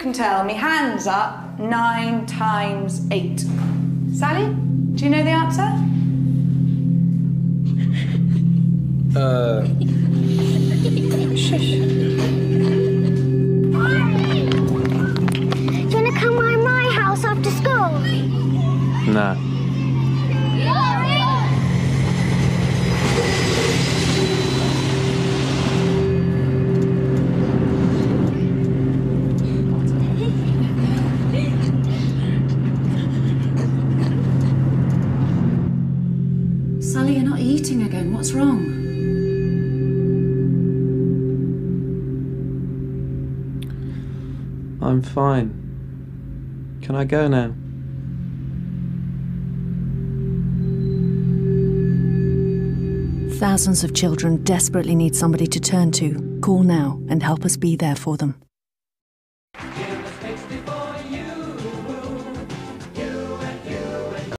can tell me hands up 9 times 8. Sally, do you know the answer? Shush. Do you want to come round my house after school? Nah. Sally, you're not eating again. What's wrong? I'm fine. Can I go now? Thousands of children desperately need somebody to turn to. Call now and help us be there for them.